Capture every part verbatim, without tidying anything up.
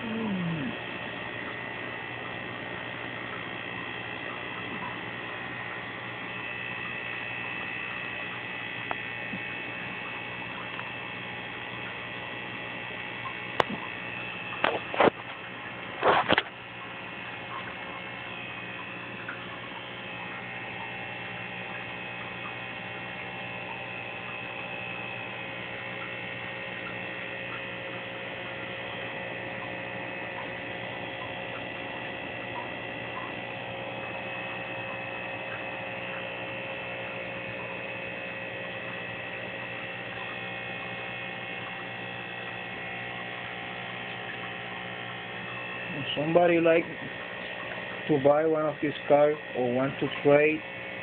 If somebody like to buy one of these cars or want to trade,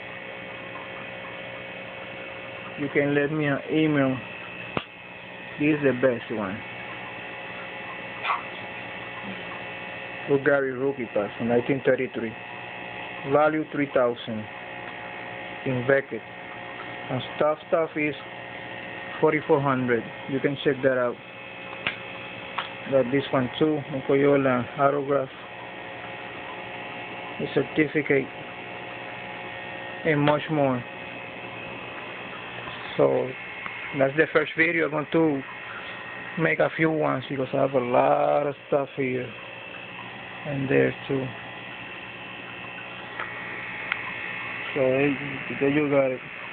you can let me an email. This is the best one. Bulgari Rookie Pass from nineteen thirty-three. Value three thousand. In Beckett. And stuff stuff is forty-four hundred. You can check that out. Got this one too, Mokoyola autograph, the certificate, and much more. So that's the first video. I'm going to make a few ones because I have a lot of stuff here and there too. So there you got it.